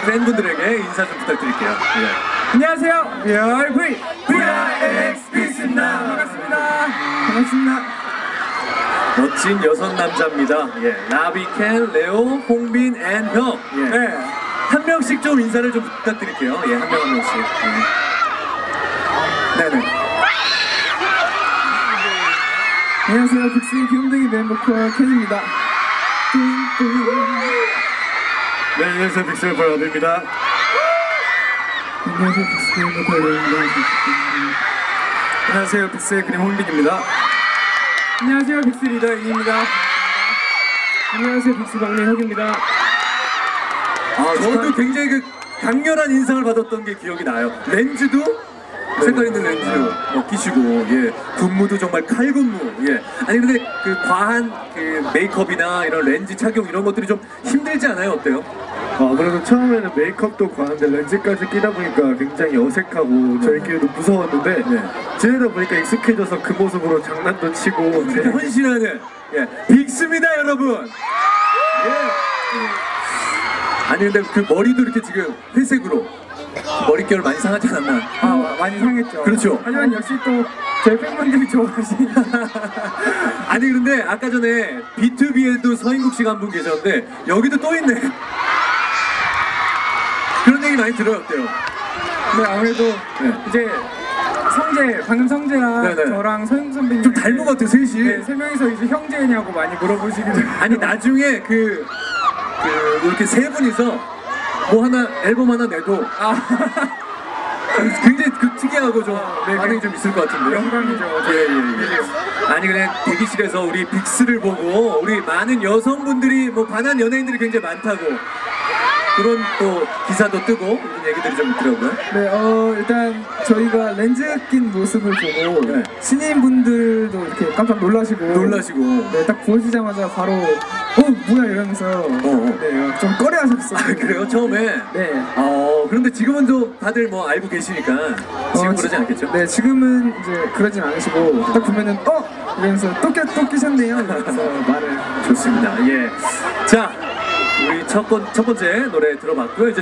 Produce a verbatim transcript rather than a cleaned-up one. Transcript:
팬분들에게 인사 좀 부탁드릴게요. 예. 안녕하세요. 열 V 브이아이엑스 빅스입니다. 반갑습니다. 반갑습니다. 멋진 여섯 남자입니다. 예. 라비켄, 레오, 홍빈, 앤 형. 예. 네. 한 명씩 좀 인사를 좀 부탁드릴게요. 예, 한 명 한 명씩. 예. 네네. 안녕하세요. 빅스의 귀염둥이 멤버커 켄입니다. 네, 안녕하세요. 빅스의 버라드입니다. 안녕하세요. 빅스의 멤버커 레오입니다. 안녕하세요. 빅스의 그림 홍빈입니다. 안녕하세요. 빅스 리더 인입니다. 안녕하세요. 빅스 막내 혁입니다. 아, 저도 굉장히 그 강렬한 인상을 받았던 게 기억이 나요. 렌즈도 색깔 있는 렌즈 어, 끼시고, 예, 군무도 정말 칼군무, 예. 아니 근데 그 과한 그 메이크업이나 이런 렌즈 착용 이런 것들이 좀 힘들지 않아요? 어때요? 아, 그래도 처음에는 메이크업도 과한데 렌즈까지 끼다 보니까 굉장히 어색하고 저희끼리도 무서웠는데 네. 지내다 보니까 익숙해져서 그 모습으로 장난도 치고 네. 헌신하는, 예, 빅스입니다, 여러분. 예. 아니 근데 그 머리도 이렇게 지금 회색으로 머릿결 많이 상하지 않았나? 아, 많이 상했죠. 그렇죠. 하지만 역시 또 저희 팬분들이 좋아하시니까. 아니 근데 아까 전에 비투비에도 서인국 씨가 한 분 계셨는데 여기도 또 있네. 그런 얘기 많이 들어요. 어때요? 네, 아무래도 네. 이제 성재, 방금 성재랑 네네. 저랑 서영 선배님 좀 닮은 것 같아요, 셋이. 네, 세 명이서 이제 형제냐고 많이 물어보시거든요. 아니 나중에 그, 그 이렇게 세 분이서 뭐 하나 앨범 하나 내도 아, 굉장히 그 특이하고 좀 네, 반응이 좀 있을 것 같은데요. 영광이죠. 예, 예, 예. 아니 그냥 대기실에서 우리 빅스를 보고 우리 많은 여성분들이 뭐 반한 연예인들이 굉장히 많다고 그런 또 기사도 뜨고 이런 얘기들이 좀 있더라고요. 네, 어, 일단 저희가 렌즈 낀 모습을 보고 네. 신인분들도 이렇게 깜짝 놀라시고 놀라시고. 네, 딱 보여주자마자 바로 어, 뭐야 이러면서 어. 네, 좀 꺼려하셨어요. 아 그래요? 처음에? 네. 어 그런데 지금은 또 다들 뭐 알고 계시니까 지금 어, 그러지 않겠죠? 네, 지금은 이제 그러진 않으시고 딱 보면은 어! 이러면서 또, 끼, 또 끼셨네요 이러면서 말을. 좋습니다. 예. 자, 우리 첫, 번, 첫 번째 노래 들어봤고요. 이제